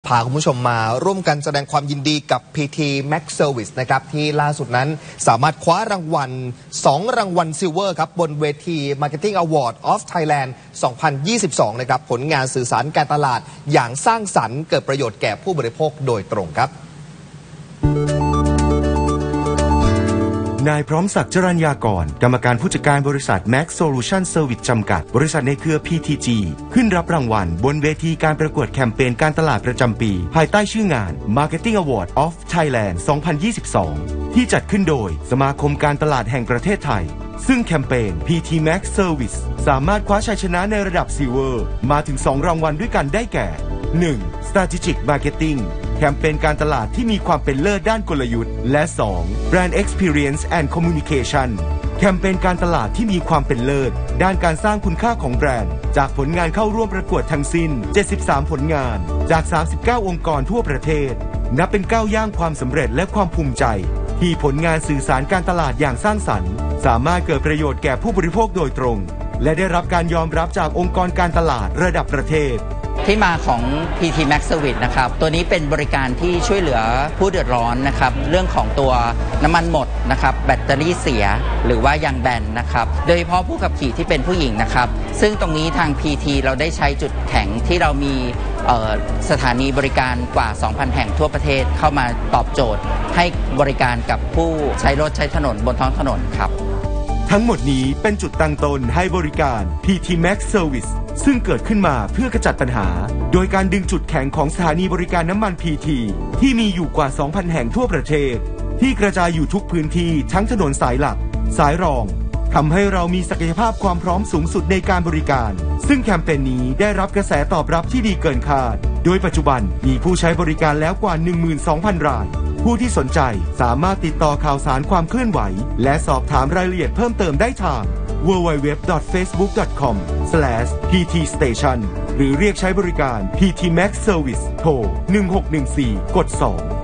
พาคุณผู้ชมมาร่วมกันแสดงความยินดีกับ PT Max Service นะครับที่ล่าสุดนั้นสามารถคว้ารางวัล2รางวัลซิลเวอร์ครับบนเวที Marketing Award of Thailand 2022 นะครับผลงานสื่อสารการตลาดอย่างสร้างสรรค์เกิดประโยชน์แก่ผู้บริโภคโดยตรงครับนายพร้อมศักดิ์ จรัญญากรกรรมการผู้จัดการบริษัท Max Solution Service จำกัดบริษัทในเครือ PTG ขึ้นรับรางวัลบนเวทีการประกวดแคมเปญการตลาดประจำปีภายใต้ชื่องาน Marketing Award of Thailand 2022 ที่จัดขึ้นโดยสมาคมการตลาดแห่งประเทศไทยซึ่งแคมเปญ PT Max Service สามารถคว้าชัยชนะในระดับซิลเวอร์มาถึง2รางวัลด้วยกันได้แก่ 1. Strategic Marketing แคมเปญการตลาดที่มีความเป็นเลิศด้านกลยุทธ์และ 2. Brand Experience and Communication แคมเปญการตลาดที่มีความเป็นเลิศด้านการสร้างคุณค่าของแบรนด์จากผลงานเข้าร่วมประกวดทั้งสิ้น73ผลงานจาก39องค์กรทั่วประเทศนับเป็นก้าวย่างความสำเร็จและความภูมิใจที่ผลงานสื่อสารการตลาดอย่างสร้างสรรค์สามารถเกิดประโยชน์แก่ผู้บริโภคโดยตรงและได้รับการยอมรับจากองค์กรการตลาดระดับประเทศที่มาของ PT Max Service นะครับตัวนี้เป็นบริการที่ช่วยเหลือผู้เดือดร้อนนะครับเรื่องของตัวน้ำมันหมดนะครับแบตเตอรี่เสียหรือว่ายางแบนนะครับโดยเฉพาะผู้ขับขี่ที่เป็นผู้หญิงนะครับซึ่งตรงนี้ทาง PT เราได้ใช้จุดแข็งที่เรามีสถานีบริการกว่า 2,000 แห่งทั่วประเทศเข้ามาตอบโจทย์ให้บริการกับผู้ใช้รถใช้ถนนบนท้องถนนครับทั้งหมดนี้เป็นจุดตั้งต้นให้บริการ PT Max Service ซึ่งเกิดขึ้นมาเพื่อกระจัดปัญหาโดยการดึงจุดแข็งของสถานีบริการน้ำมัน PT ที่มีอยู่กว่า 2,000 แห่งทั่วประเทศที่กระจายอยู่ทุกพื้นที่ทั้งถนนสายหลักสายรองทำให้เรามีศักยภาพความพร้อมสูงสุดในการบริการซึ่งแคมเปญนี้ได้รับกระแสตอบรับที่ดีเกินคาดโดยปัจจุบันมีผู้ใช้บริการแล้วกว่า 12,000 รายผู้ที่สนใจสามารถติดต่อข่าวสารความเคลื่อนไหวและสอบถามรายละเอียดเพิ่มเติมได้ทาง www.facebook.com/ptstation หรือเรียกใช้บริการ PT Max Service โทร 1614 กด 2